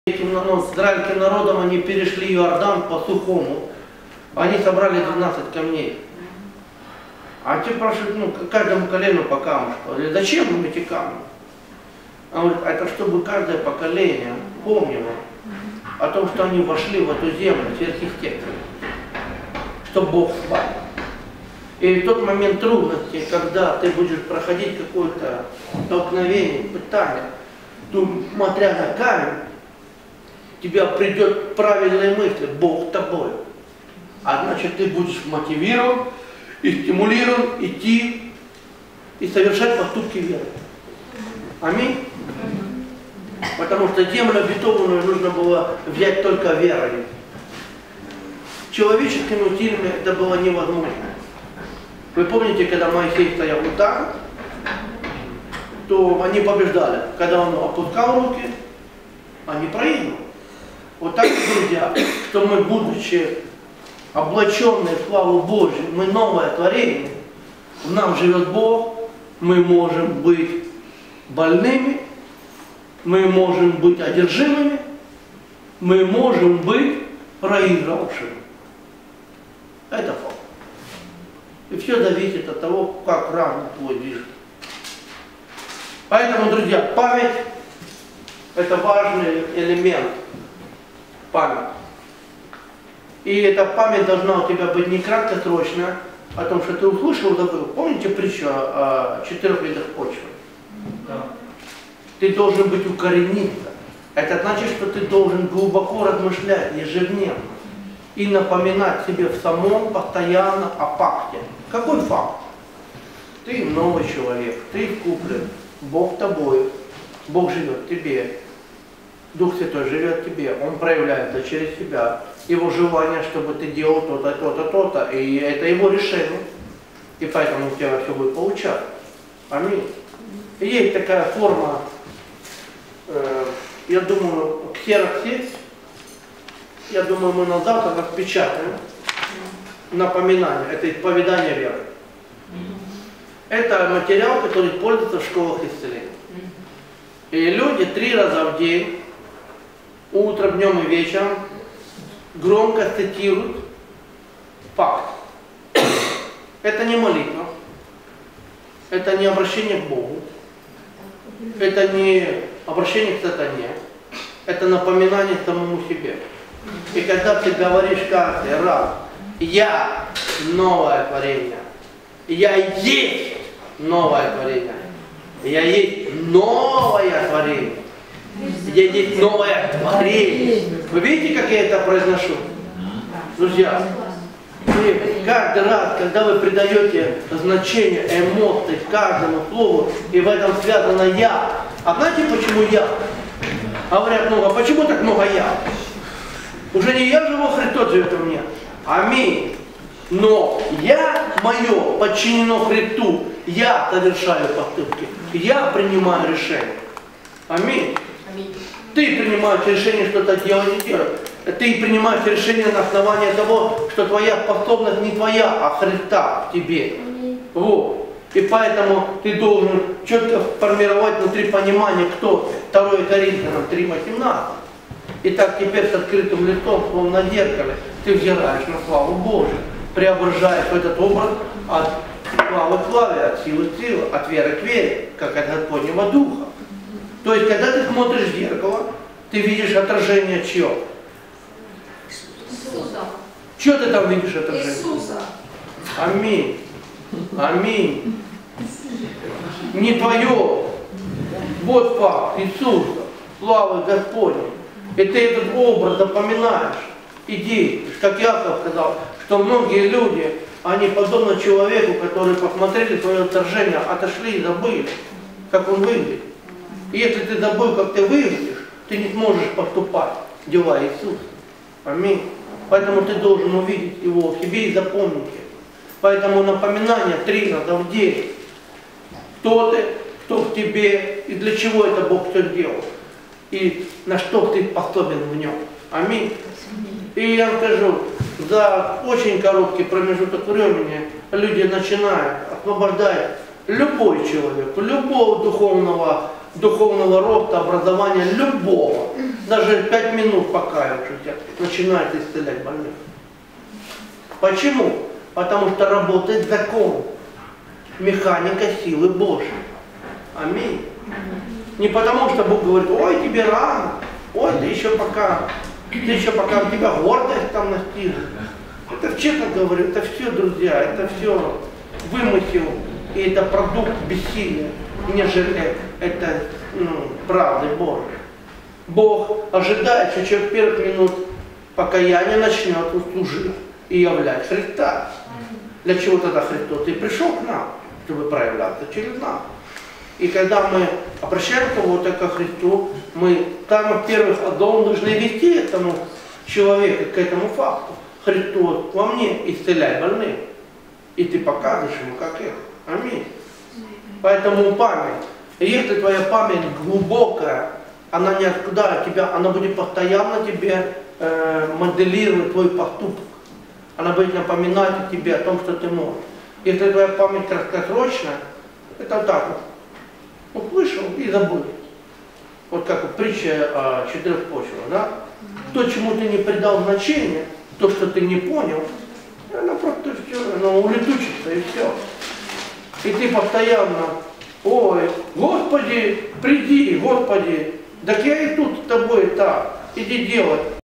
С израильским народом они перешли Иордан по сухому. Они собрали 12 камней. А те спрашивают, каждому колену по камушку. Говорят, зачем им эти камни? Он говорит, это чтобы каждое поколение помнило о том, что они вошли в эту землю сверхъестественно, что Бог с вами. И в тот момент трудности, когда ты будешь проходить какое-то столкновение, пытание, то, смотря на камень, тебя придет правильные мысли, Бог тобой. А значит, ты будешь мотивирован и стимулирован идти и совершать поступки веры. Аминь. Потому что землю обетованную нужно было взять только верой. Человеческими усилиями это было невозможно. Вы помните, когда Моисей стоял вот так, то они побеждали. Когда он опускал руки, они проигрывали. Вот так, друзья, что мы, будучи облаченные в славу Божию, мы новое творение, в нам живет Бог, мы можем быть больными, мы можем быть одержимыми, мы можем быть проигравшими. Это факт. И все зависит от того, как разум твой движется. Поэтому, друзья, память – это важный элемент. Память. И эта память должна у тебя быть не краткосрочная, о том, что ты услышал, забыл. Помните притчу о 4 видах почвы? Да. Ты должен быть укорениться. Это значит, что ты должен глубоко размышлять ежедневно и напоминать себе в самом постоянно о факте. Какой факт? Ты новый человек, ты искуплен, Бог тобой, Бог живет в тебе. Дух Святой живет в тебе, Он проявляется через себя. Его желание, чтобы ты делал то-то, то-то, то-то. И это Его решение. И поэтому у тебя все будет получаться. Аминь. И есть такая форма, я думаю, ксероксе. Я думаю, мы на завтра распечатаем напоминание. Это исповедание веры. Это материал, который используется в школах исцеления. И люди 3 раза в день, утром, днем и вечером, громко цитируют факт. Это не молитва, это не обращение к Богу, это не обращение к сатане, это напоминание самому себе. И когда ты говоришь каждый раз, я новое творение, я есть новое творение, я есть новое творение. Я есть новое творение. Вы видите, как я это произношу? Друзья, каждый раз, когда вы придаете значение, эмоции каждому слову, и в этом связано я. А знаете, почему я? Говорят много, а почему так много я? Уже не я живу, Христос живет во мне. Аминь. Но я, мое, подчинено Христу. Я совершаю поступки. Я принимаю решение. Аминь. Ты принимаешь решение что-то делать и делать. Ты принимаешь решение на основании того, что твоя способность не твоя, а Христа в тебе. Вот. И поэтому ты должен четко формировать внутри понимания, кто ты. 2 Коринфянам 3:18. Итак, теперь с открытым лицом, словно на зеркале, ты взираешь на славу Божию, преображаешь этот образ от славы к славе, от силы к силе, от веры к вере, как от Господнего Духа. То есть, когда ты смотришь в зеркало, ты видишь отражение чье? Иисуса. Чего ты там видишь отражение? Иисуса. Аминь. Аминь. Не твое. Вот факт Иисуса, славы Господней. И ты этот образ запоминаешь и действуешь. Как Яков сказал, что многие люди, они подобно человеку, которые посмотрели свое отражение, отошли и забыли, как он выглядит. И если ты забыл, как ты выглядишь, ты не сможешь поступать в дела Иисуса. Аминь. Поэтому ты должен увидеть Его в себе и запомнить это. Поэтому напоминание 3 раза в день. Кто ты, кто в тебе и для чего это Бог все сделал. И на что ты способен в Нем. Аминь. И я вам скажу, за очень короткий промежуток времени люди начинают освобождать любой человек, любого духовного роста, образования, любого. даже 5 минут покаявшихся начинает исцелять больных. Почему? Потому что работает закон, механика силы Божьей. Аминь. Не потому что Бог говорит: ой, тебе рано, ой, ты еще пока у тебя гордость там настигнет. Это, честно говорю, это все, друзья, это все вымысел, и это продукт бессилия, нежели это правды Божьей. Бог ожидает, что человек первых минут покаяния начнет служить и являть Христа. Для чего тогда Христос и пришел к нам, чтобы проявляться через нас. И когда мы обращаем кого-то ко Христу, мы там, во-первых, должны вести этому человеку к этому факту. Христос во мне исцеляй больных. И ты показываешь ему, как это. Аминь. Поэтому память. Если твоя память глубокая, она не откуда тебя, она будет постоянно тебе моделировать твой поступок. Она будет напоминать тебе о том, что ты можешь. Если твоя память краткосрочная, это так вот. Вот вышел и забыл. Вот как притча о 4 почвах, да? То, чему ты не придал значения, то, что ты не понял, оно просто все, оно улетучится и все. И ты постоянно: ой, Господи, приди, Господи, так я и тут с тобой так, иди делать.